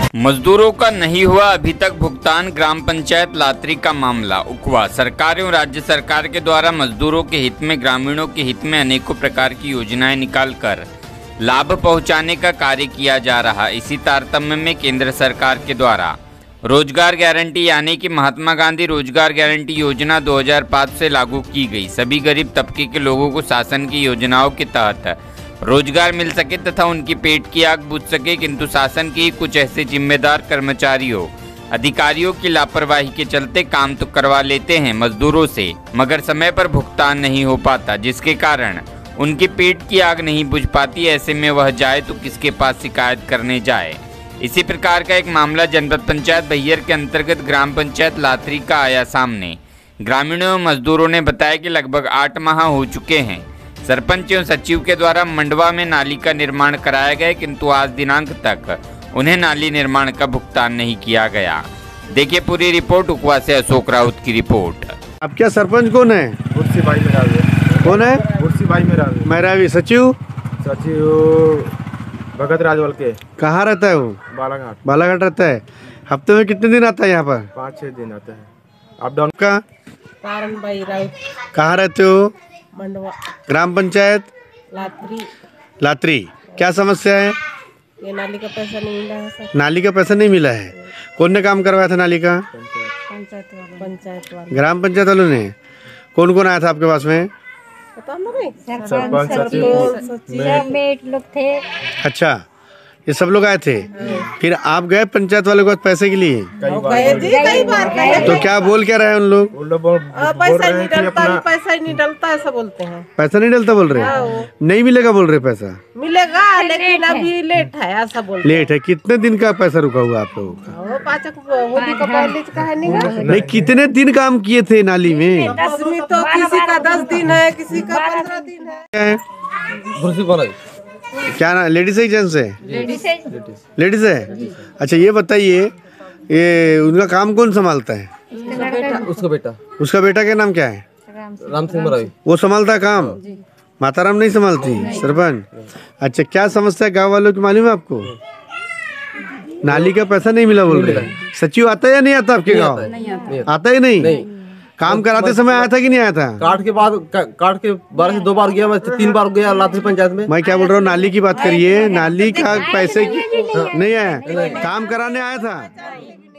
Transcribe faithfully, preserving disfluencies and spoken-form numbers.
मजदूरों का नहीं हुआ अभी तक भुगतान, ग्राम पंचायत लातरी का मामला उकवा। सरकार एवं राज्य सरकार के द्वारा मजदूरों के हित में, ग्रामीणों के हित में अनेकों प्रकार की योजनाएं निकालकर लाभ पहुंचाने का कार्य किया जा रहा। इसी तारतम्य में केंद्र सरकार के द्वारा रोजगार गारंटी यानी कि महात्मा गांधी रोजगार गारंटी योजना दो हज़ार पाँच से लागू की गई। सभी गरीब तबके के लोगों को शासन की योजनाओं के तहत रोजगार मिल सके तथा उनकी पेट की आग बुझ सके, किंतु शासन के कुछ ऐसे जिम्मेदार कर्मचारियों, अधिकारियों की लापरवाही के चलते काम तो करवा लेते हैं मजदूरों से, मगर समय पर भुगतान नहीं हो पाता, जिसके कारण उनके पेट की आग नहीं बुझ पाती। ऐसे में वह जाए तो किसके पास शिकायत करने जाए। इसी प्रकार का एक मामला जनपद पंचायत बैहर के अंतर्गत ग्राम पंचायत लातरी का आया सामने। ग्रामीणों एवं मजदूरों ने बताया कि लगभग आठ माह हो चुके हैं सरपंच एवं सचिव के द्वारा मंडवा में नाली का निर्माण कराया गया, किंतु आज दिनांक तक उन्हें नाली निर्माण का भुगतान नहीं किया गया। देखिए पूरी रिपोर्ट उकवा से अशोक राउत की रिपोर्ट। अब क्या सरपंच कौन है? बुर्सी भाई मेरा कौन है? बुर्सी भाई मेरा मेरा भी। सचिव सचिव भगत राजवल के। कहाँ रहता है वो? बालाघाट। बालाघाट रहता है। हफ्ते में कितने दिन आता है यहाँ पर? पाँच छः दिन आता है अप डाउन का। कहाँ रहते हो? मंडवा। ग्राम पंचायत लातरी। लातरी। क्या समस्या है? ये नाली का पैसा नहीं मिला है सर। नाली का पैसा नहीं मिला है। कौन ने काम करवाया था नाली का? पंचायत वाले। पंचायत वाले। ग्राम पंचायत वालों ने। कौन कौन आया था आपके पास में? पता नहीं। सरपंच सचिव मेट लोग थे। अच्छा, ये सब लोग आए थे। फिर आप गए पंचायत वाले के पास पैसे के लिए? कई गए जी, कई बार गए। तो क्या बोल क्या रहे हैं उन लोग? उन लोग बोल पैसा रहे नहीं हैं कि डलता, अपना पैसा ही नहीं डलता ऐसा बोलते हैं। पैसा नहीं डलता बोल रहे हैं? नहीं मिलेगा बोल रहे पैसा? मिलेगा लेकिन अभी लेट है ऐसा बोलते हैं। लेट है। कितने दिन का पैसा रुका हुआ आप लोगों का? वो पाँच होली का पहले का है नहीं। नहीं, कितने दिन काम किए थे नाली में? दसवीं तो किसी का दस दिन है, किसी का पंद्रह दिन है। क्या है? बुर्सी बोला क्या ना, लेडीज है जेंट्स है? लेडीज है। अच्छा ये बताइए, ये उनका काम कौन संभालता है? उसका बेटा। उसका बेटा का नाम क्या है? राम सिंह मरावी। वो संभालता है काम? माताराम नहीं संभालती सरपंच। अच्छा, क्या समस्या है गाँव वालों की मालूम है आपको? नाली का पैसा नहीं मिला बोल रहे। सचिव आता है या नहीं आता आपके गाँव? आता ही नहीं। काम कराते समय आया था कि नहीं आया था? काट के बाद काट के बारह से दो बार गया, मैं तीन बार गया लातरी पंचायत में। मैं क्या बोल रहा हूँ, नाली की बात करिए। नाली का पैसे की नहीं आया, काम कराने आया था।